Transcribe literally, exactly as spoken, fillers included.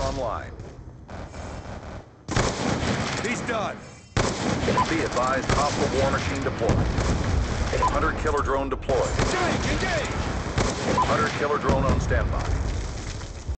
online. He's done. Be advised, hostile war machine deployed. Hunter killer drone deployed. Engage! Engage! Hunter killer drone on standby.